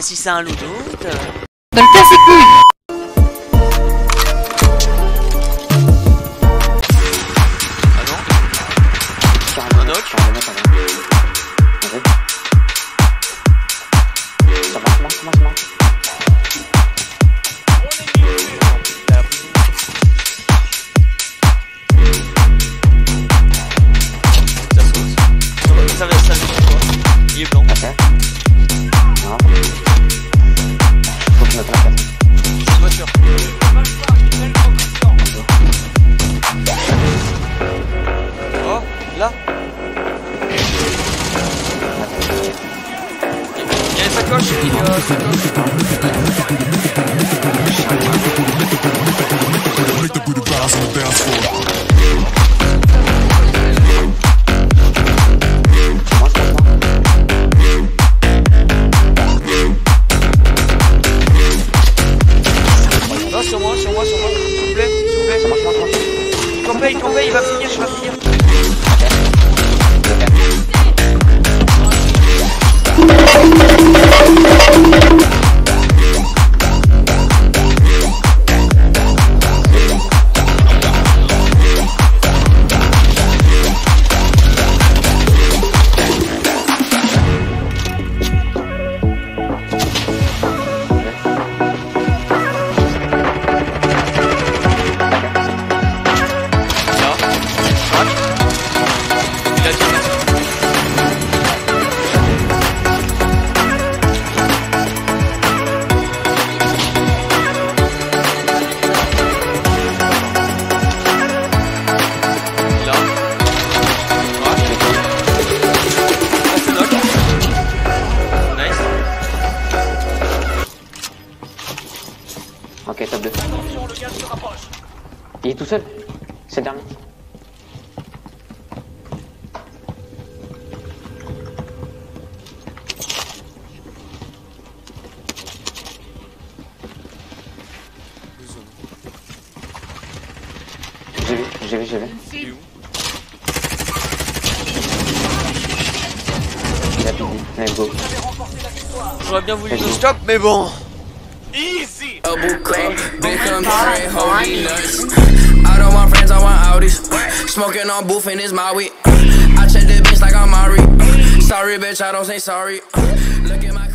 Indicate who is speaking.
Speaker 1: si c'est un loup doute.
Speaker 2: Dans le casse les couilles.
Speaker 1: Ah non? Un knock? Ça va quoi? Il est blanc.
Speaker 3: Non. Faut que je me trompe.
Speaker 1: Voiture. Oh, là. Il y a une sacoche. Sur moi, s'il vous plaît, Campé, il va finir,
Speaker 3: Ok, top 2. Il est tout seul. C'est le dernier. J'ai vu.
Speaker 1: Il est où?
Speaker 3: Il a fini. Let's go.
Speaker 1: J'aurais bien voulu le stop, mais bon.
Speaker 4: Easy. Double cup, big come straight, holy nuts. I don't want friends, I want Audis. Smoking on booth and it's my weed. I check the bitch like I'm Mari. Sorry, bitch, I don't say sorry. Look at my